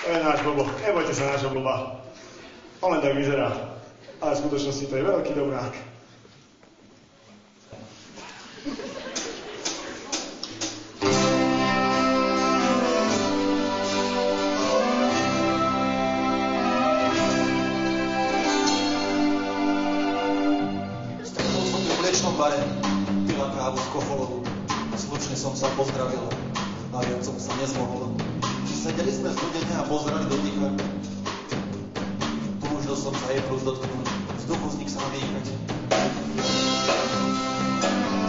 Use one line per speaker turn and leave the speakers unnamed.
To je náš Bobo. Nebojte sa nášho Boba. On len tak vyzerá. Ale v skutočnosti to je veľký dobrák.
Stretol som ju v mliečnom bare, pila kávu z kofolovú. Slučne som sa pozdravil, a viac som sa nezmohol. Sedeli sme zúdene a pozerali do ticha. Túžil som sa jej plus dotknúť, vzduchu z nich sa nadýchať.